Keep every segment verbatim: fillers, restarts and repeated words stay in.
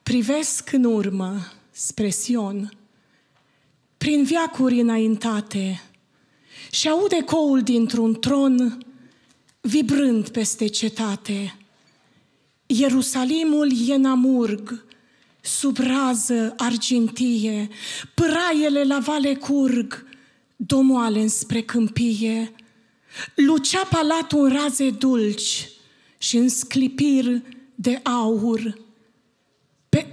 Privesc în urmă spre Sion, prin veacuri înaintate, și aud ecoul dintr-un tron vibrând peste cetate. Ierusalimul e în amurg, sub rază argintie, pâraiele la vale curg, domoale înspre câmpie. Lucea palatul în raze dulci și în sclipiri de aur. Pe,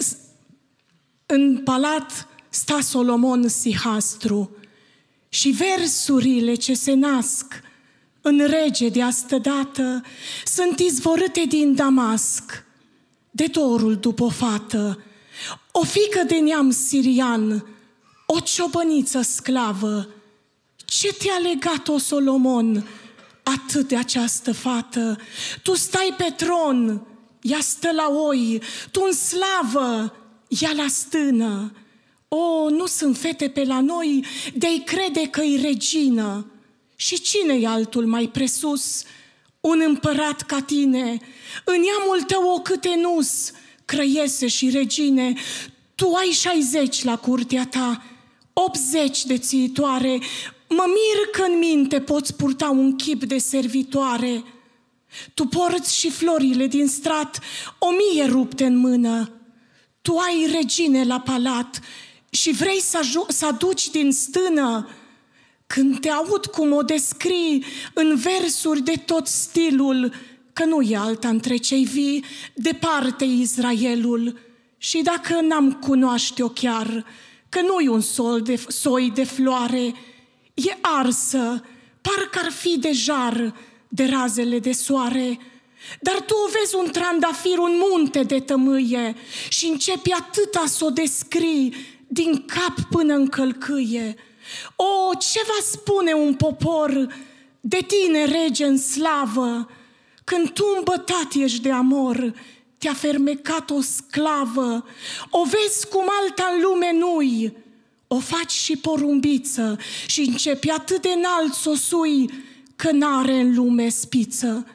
în palat sta Solomon sihastru și versurile ce se nasc în rege de astădată sunt izvorâte din Damasc, de dorul după o fată, o fiică de neam sirian, o ciobăniță sclavă. Ce te-a legat, o Solomon, atât de această fată? Tu stai pe tron, ea stă la oi, tu în slavă, ea la stână. O, nu sunt fete pe la noi de-i crede că-i regină. Și cine-i altul mai presus? Un împărat ca tine, în neamul tău o câtenus, crăiese și regine. Tu ai șaizeci la curtea ta, optzeci de țiitoare. Mă mir că în minte poți purta un chip de servitoare. Tu porți și florile din strat, o mie rupte în mână. Tu ai regine la palat și vrei să, să aduci din stână. Când te aud cum o descrii în versuri de tot stilul, că nu e alta între cei vii, departe Israelul. Și dacă n-am cunoaște-o chiar, că nu-i un sol de, soi de floare, e arsă, parcă ar fi de jar de razele de soare. Dar tu o vezi un trandafir, un munte de tămâie, și începi atâta să o descrii din cap până în călcâie. O, ce va spune un popor de tine, rege în slavă, când tu îmbătat ești de amor, te-a fermecat o sclavă? O vezi cum alta în lume nu-i, o faci și porumbiță și începi atât de înalt să o sui, că n-are în lume spiță.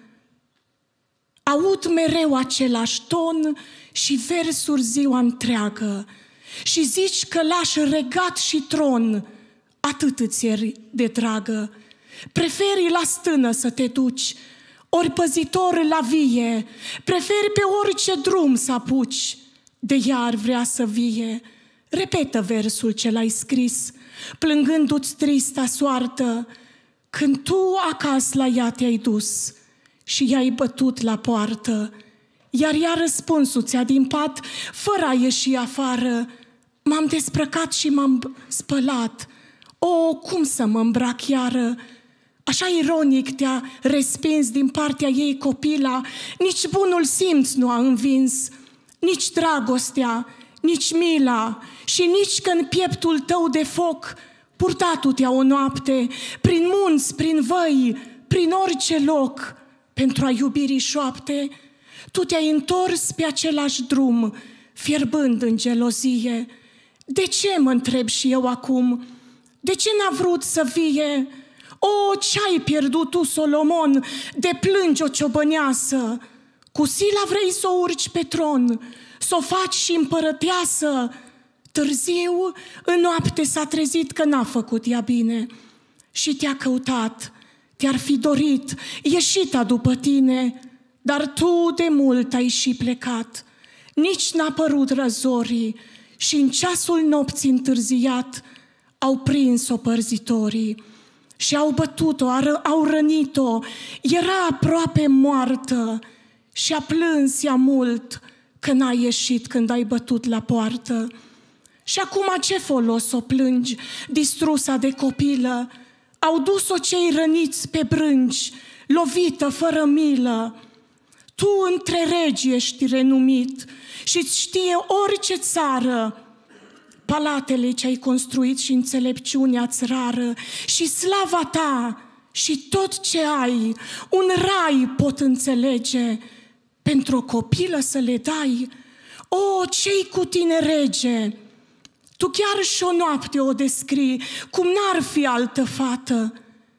Aud mereu același ton și versuri ziua întreagă și zici că lași regat și tron, atât îți e de dragă. Preferi la stână să te duci, ori păzitor la vie, preferi pe orice drum să apuci, de ea ar vrea să vie. Repetă versul ce l-ai scris, plângându-ți trista soartă, când tu acasă la ea te-ai dus și i-ai bătut la poartă. Iar ea răspunsul ți-a din pat, fără a ieși afară: m-am desprăcat și m-am spălat. O, cum să mă îmbrac iară? Așa ironic te-a respins din partea ei copila, nici bunul simț nu a învins, nici dragostea, nici mila și nici că în pieptul tău de foc purtatu-te o noapte, prin munți, prin văi, prin orice loc, pentru a iubirii șoapte. Tu te-ai întors pe același drum, fierbând în gelozie. De ce, mă întreb și eu acum, de ce n-a vrut să vie? O, ce-ai pierdut tu, Solomon, de plângi o ciobăneasă? Cu sila vrei să o urci pe tron, să o faci și împărăteasă. Târziu, în noapte s-a trezit că n-a făcut ea bine și te-a căutat, te-ar fi dorit, ieșita după tine, dar tu de mult ai și plecat. Nici n-a părut răzorii și în ceasul nopții întârziat au prins-o părzitorii și au bătut-o, au rănit-o, era aproape moartă și a plâns ea mult că n-a ieșit când ai bătut la poartă. Și acum ce folos o plângi, distrusa de copilă? Au dus-o cei răniți pe brânci, lovită fără milă. Tu între regi ești renumit și-ți știe orice țară palatele ce-ai construit și înțelepciunea-ți rară și slava ta și tot ce ai, un rai pot înțelege, pentru o copilă să le dai. O, ce-i cu tine, rege? Tu chiar și o noapte o descrii, cum n-ar fi altă fată.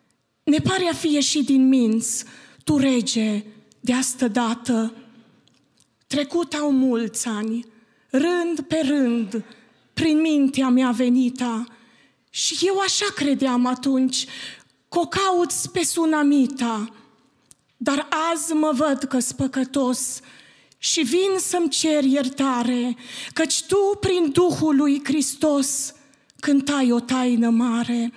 Ne pare a fi ieșit din minți, tu, rege, de astă dată. Trecut au mulți ani, rând pe rând, prin mintea mea venita. Și eu așa credeam atunci, că o cauți pe Sunamita. Dar azi mă văd că-s păcătos și vin să-mi cer iertare, căci Tu, prin Duhul lui Hristos, cântai o taină mare.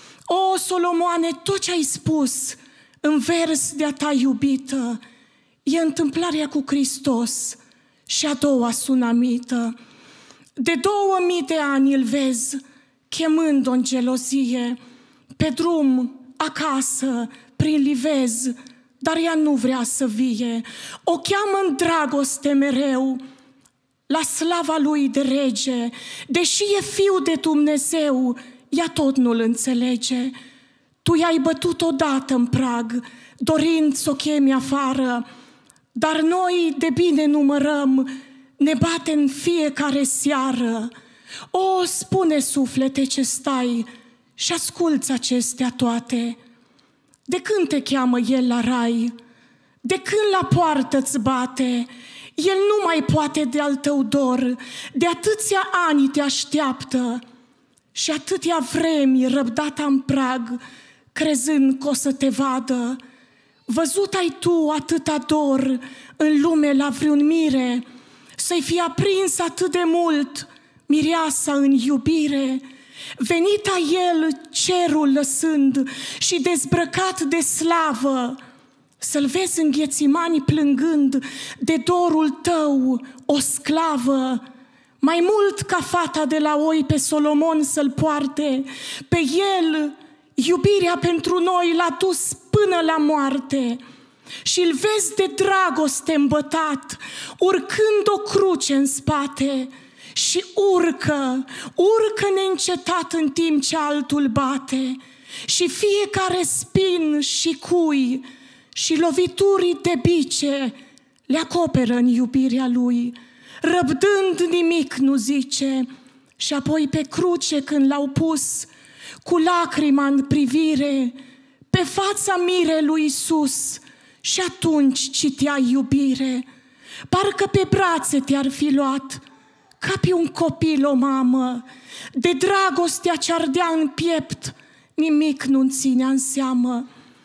O, Solomoane, tot ce ai spus în vers de-a Ta iubită e întâmplarea cu Hristos și a doua Sunamită. De două mii de ani îl vezi, chemând-o în gelozie, pe drum, acasă, prin livez, dar ea nu vrea să vie. O cheamă în dragoste mereu, la slava lui de rege, deși e fiu de Dumnezeu, ea tot nu-l înțelege. Tu i-ai bătut odată în prag, dorind să o chemi afară, dar noi de bine numărăm, ne bate în fiecare seară. O, spune, suflete, ce stai și asculți acestea toate. De când te cheamă El la rai? De când la poartă-ți bate? El nu mai poate de al tău dor, de atâția ani te așteaptă și atâtea vremi răbdata în prag, crezând că o să te vadă. Văzut ai tu atâta dor în lume la vreun mire, să-i fi aprins atât de mult mireasa în iubire? Venit a El cerul lăsând și dezbrăcat de slavă, să-L vezi în Ghețimani plângând de dorul tău, o sclavă. Mai mult ca fata de la oi pe Solomon să-l poarte, pe El iubirea pentru noi l-a dus până la moarte. Și-l vezi de dragoste îmbătat, urcând o cruce în spate, și urcă, urcă neîncetat în timp ce altul bate, și fiecare spin și cui și loviturii de bice le acoperă în iubirea lui. Răbdând nimic nu zice, și apoi pe cruce când l-au pus, cu lacrima în privire, pe fața mirei lui Iisus, și atunci citea iubire. Parcă pe brațe te-ar fi luat, ca pe un copil o mamă, de dragostea ce ardea în piept, nimic nu-mi ținea în seamă.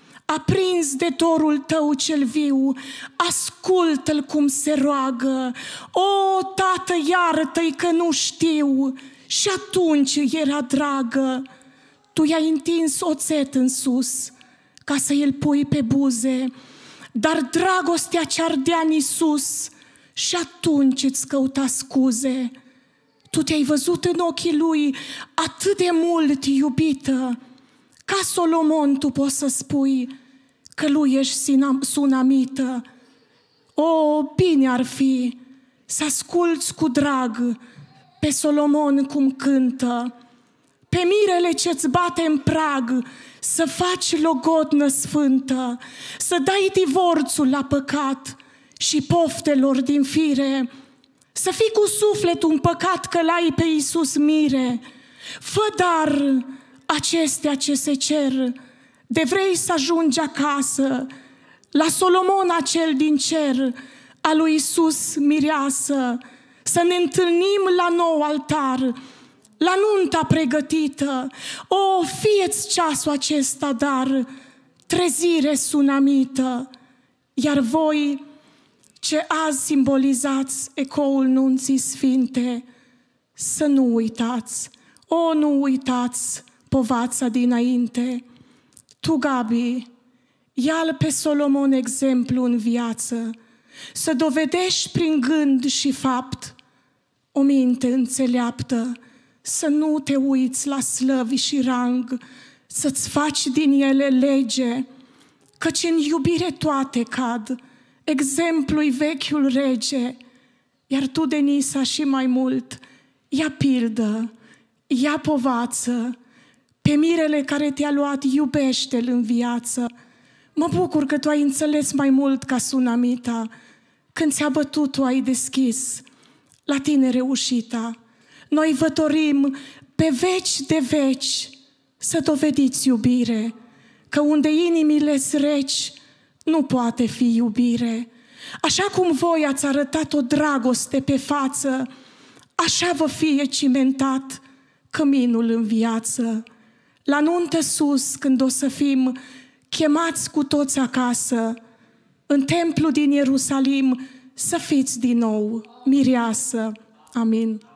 Aprins de dorul tău cel viu, ascultă-l cum se roagă. O, Tată, iartă-i că nu știu, și atunci era dragă. Tu i-ai întins oțet în sus, ca să îl pui pe buze, dar dragostea ce ardea în Iisus, și atunci îți căuta scuze. Tu te-ai văzut în ochii Lui atât de mult iubită, ca Solomon tu poți să spui că Lui ești Sunamită. O, bine ar fi să asculți cu drag pe Solomon cum cântă, pe mirele ce-ți bate în prag, să faci logodnă sfântă, să dai divorțul la păcat și poftelor din fire, să fii cu sufletul împăcat că l-ai pe Iisus mire. Fă dar acestea ce se cer, de vrei să ajungi acasă, la Solomon acel din cer, a lui Iisus mireasă, să ne întâlnim la nou altar, la nunta pregătită. O, fie-ți ceasul acesta dar, trezire Sunamită, iar voi ce azi simbolizați ecoul nunții sfinte, să nu uitați, o, nu uitați povața dinainte. Tu, Gabi, ia-l pe Solomon exemplu în viață, să dovedești prin gând și fapt o minte înțeleaptă, să nu te uiți la slăvi și rang, să-ți faci din ele lege, căci în iubire toate cad, exemplu-i vechiul rege, iar tu, Denisa, și mai mult, ia pildă, ia povață, pe mirele care te-a luat, iubește-l în viață. Mă bucur că tu ai înțeles mai mult ca Sunamita, când ți-a bătut, tu ai deschis la tine reușita. Noi vă dorim pe veci de veci să dovediți iubire, că unde inimile-s reci nu poate fi iubire. Așa cum voi ați arătat o dragoste pe față, așa vă fie cimentat căminul în viață. La nuntă sus, când o să fim chemați cu toți acasă, în templu din Ierusalim, să fiți din nou mireasă. Amin.